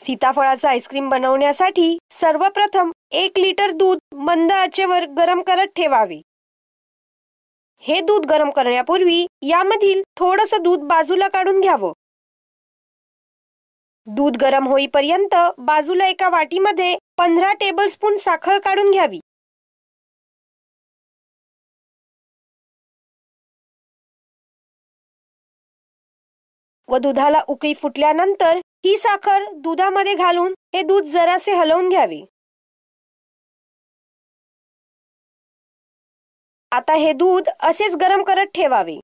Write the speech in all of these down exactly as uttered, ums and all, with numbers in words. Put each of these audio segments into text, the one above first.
सीताफळाचा ice cream बनवण्यासाठी सर्वप्रथम एक लिटर दूध मंद आचेवर गरम करत ठेवावे। हे दूध गरम करण्यापूर्वी यामधील थोडंसं दूध बाजूला काढून घ्यावं। दूध गरम होईपर्यंत बाजूला एका वाटीमध्ये पंधरा टेबलस्पून साखर काढून घ्यावी। व दुधाला उकळी फुटल्यानंतर ही साखर दुधामध्ये घालून हे दूध जरासे हलवून घ्यावे। आता हे दूध असेच गरम करत ठेवावे।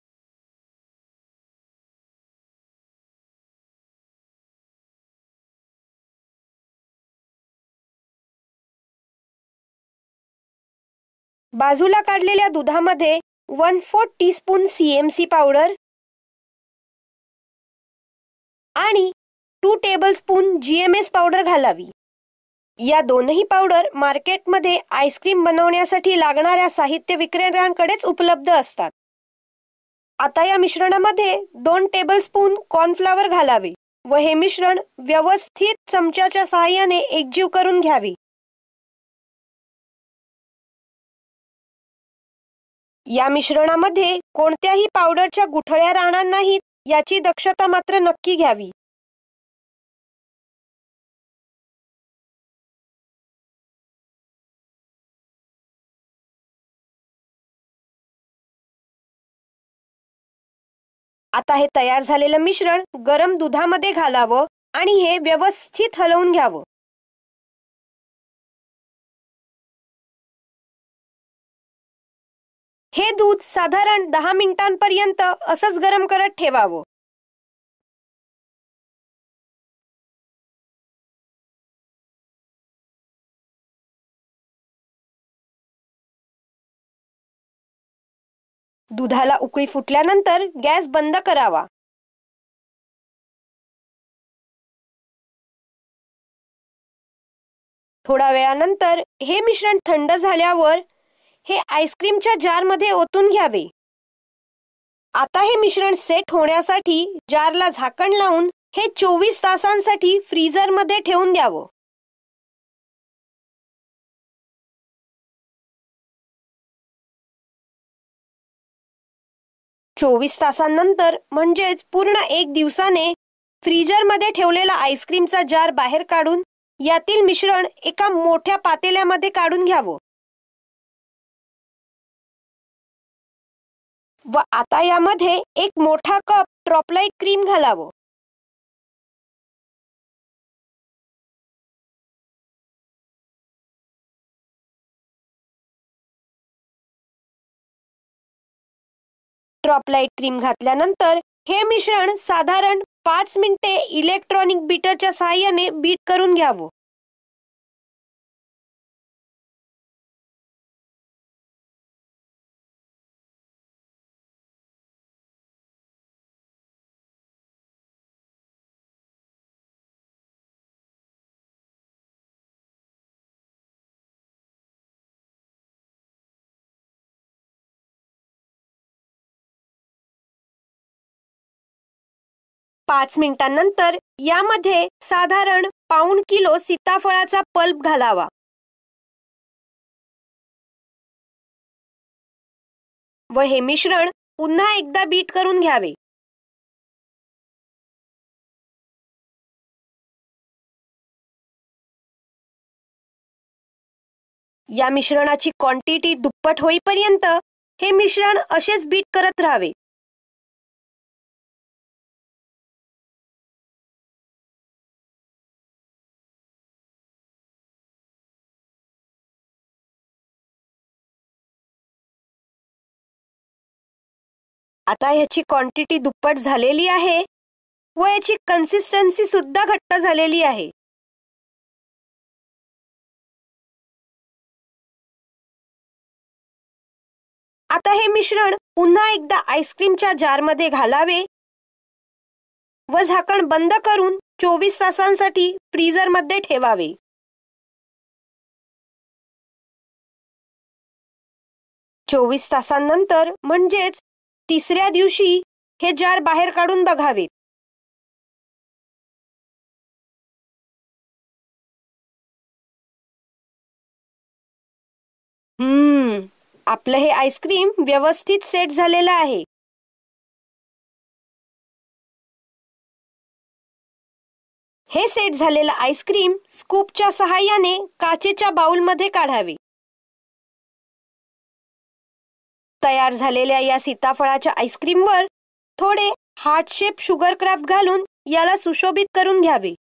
बाजूला काढलेल्या दुधामध्ये one fourth teaspoon CMC powder आणि टू टेबलस्पून जीएमएस पावडर घालावी। या दोनही पावडर मार्केटमध्ये आईस्क्रीम बनवण्यासाठी लागणाऱ्या साहित्य विक्रेत्यांकडेच उपलब्ध असतात। आता या मिश्रणामध्ये दोन टेबलस्पून कॉर्नफ्लॉवर घालावे व हे मिश्रण व्यवस्थित चमच्याच्या सहाय्याने एकजीव करून घ्यावे। या मिश्रणामध्ये कोणत्याही पावडरच्या गुठळ्या राहणार नाहीत याची दक्षता मात्र नक्की घ्यावी। आता हे तयार झालेलं मिश्रण गरम दुधामध्ये घालावं आणि हे व्यवस्थित हलवून घ्यावं। हे दूध साधारण दहा मिनिटांपर्यंत असंच गरम करत ठेवावं। दुधाला उकळी फुटल्यानंतर गॅस बंद करावा। थोड्या वेळानंतर हे मिश्रण थंड झाल्यावर हे आईस्क्रीमच्या जारमध्ये ओतून घ्यावे। आता हे मिश्रण सेट होण्यासाठी जारला झाकण लावून हे चोवीस तासांसाठी फ्रीझरमध्ये ठेवून द्यावं। चोवीस तासांनंतर म्हणजेच पूर्ण एक दिवसाने फ्रीजरमध्ये ठेवलेला आईस्क्रीमचा जार बाहेर काढून यातील मिश्रण एका मोठ्या पातेल्यामध्ये काढून घ्यावं। व आता यामध्ये एक मोठा कप ट्रॉपलाइट क्रीम घालावं। ट्रॉपलाइट क्रीम घातल्यानंतर हे मिश्रण साधारण पाच मिनिटे इलेक्ट्रॉनिक बीटरच्या सहाय्याने बीट करून घ्यावं। पाच मिनिटांनंतर यामध्ये साधारण पाऊण किलो सीताफळाचा पल्प घालावा व हे मिश्रण पुन्हा एकदा बीट करून घ्यावे। या मिश्रणाची क्वांटिटी दुप्पट होईपर्यंत हे मिश्रण असेच बीट करत राहावे। आता याची क्वांटिटी दुप्पट झालेली आहे व याची कन्सिस्टन्सी सुद्धा घट्ट झालेली आहे। आता हे मिश्रण पुन्हा एकदा आईस्क्रीमच्या जारमध्ये घालावे व झाकण बंद करून चोवीस तासांसाठी फ्रीझरमध्ये ठेवावे। चोवीस तासांनंतर म्हणजेच तिसऱ्या दिवशी हे जार बाहेर काढून बघावेत। आपलं हे आईस्क्रीम व्यवस्थित सेट झालेलं आहे. हे सेट झालेलं आईस्क्रीम स्कूपच्या सहाय्याने काचेच्या बाउलमध्ये काढावे. तयार झालेल्या या सीताफळाच्या आईस्क्रीमवर थोडे हार्ट शेप शुगर क्राफ्ट घालून याला सुशोभित करून घ्यावे.